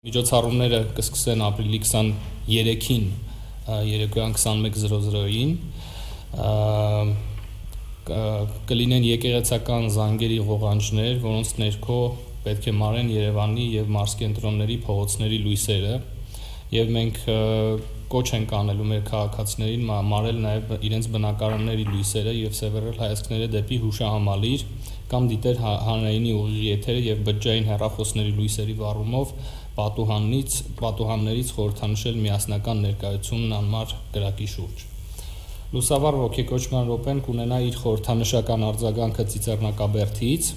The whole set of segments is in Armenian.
Միջոցառումները կսկսեն ապրիլի 23-ին երեկոյան 21:00-ին կլինեն եկեղեցական զանգերի ղողանջներ, որոնց ներքո պետք է մարեն Երևանի եւ մարզկենտրոնների փողոցների լույսերը եւ մենք կոչ ենք անելու մեր քաղաքացիներին մարել նաեւ իրենց բնակարանների լույսերը եւ սևեռել հայացքները դեպի հուշահամալիր կամ դիտել հանրայինի ուղիղ եթերը եւ բջջային հեռախոսների լույսերի վառումով պատուհաններից խորհրդանշել միասնական ներկայությունն անմար կրակի շուրջ։ Լուսավար ոգեկոչման րոպեն կունենա իր խորհրդանշական արձագանքը Ծիծեռնակաբերդից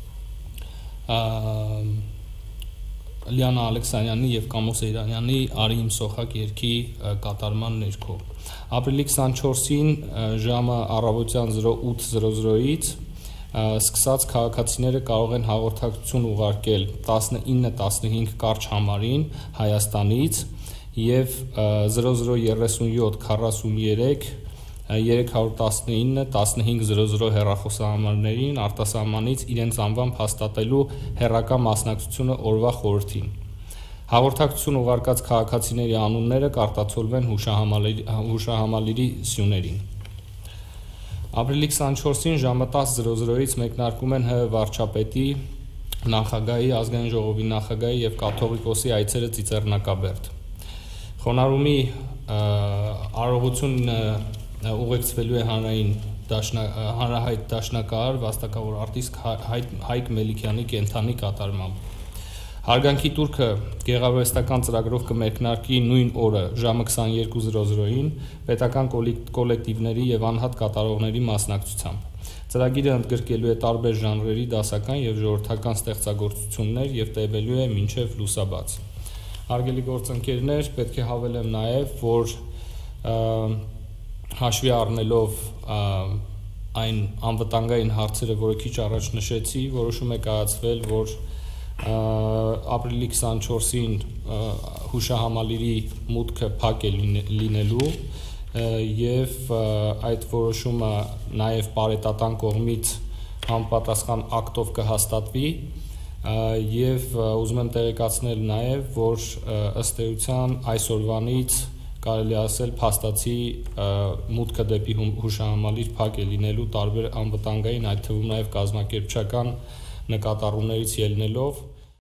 Լիանա Ալեքսանյանի եւ Կամո Սեյրանյանի «Արի իմ սոխակ» երգի կատարման ներքո։ Ապրիլի 24-ին ժամը առավոտյան 08:00-ից սկսած քաղաքացիները կարող են հաղորդակցություն ուղարկել 1915 կարճ համարին Հայաստանից եւ 0037 43 319 1500 հեռախոսահամարներին արտասահմանից իրենց անվամբ հաստատելու հեռակա մասնակցությունը օրվա խորհրդին։ Հաղորդակցություն ուղարկած քաղաքացիների անունները կարտացոլվեն հուշահամալիրի սյուներին։ Ապրիլի 24-ին ժամը 10:00-ից մեկնարկում են ՀՀ վարչապետի, նախագահի, ազգային ժողովի նախագահի եւ կաթողիկոսի այցերը Ծիծեռնակաբերդ։ Խոնարհումի արարողությունը ուղեկցվելու է հանրահայտ դաշնակահար վաստակավոր արտիստ Հայկ Մելիքյանի կենդանի կատարմամբ։ Հարգանքի տուրքը գեղարվեստական ծրագրով կմեկնարկի նույն օրը ժամը 22:00-ին պետական կոլեկտիվների եւ անհատ կատարողների մասնակցությամբ։ Ծրագիրը ընդգրկելու է տարբեր ժանրերի դասական եւ ժողովրդական ստեղծագործություններ եւ տևելու է մինչեւ լուսաբաց։ Հարգելի գործընկերներ, պետք է հավելեմ նաեւ, որ հաշվի առնելով այն անվտանգային հարցերը, որը քիչ առաջ նշեցի, որոշում է կայացվել, որ ապրիլի 24-ին հուշահամալիրի մուտքը փակ է լինելու եւ այդ որոշումը նաեւ բարետատան կողմից համապատասխան ակտով կհաստատվի եւ ուզում եմ տեղեկացնել նաեւ, որ ըստ էության այսօրվանից կարելի ասել փաստացի մուտքը դեպի հուշահամալիր փակ է լինելու տարբեր անվտանգային, այդ թվում նաեւ կազմակերպչական նկատառումներից ելնելով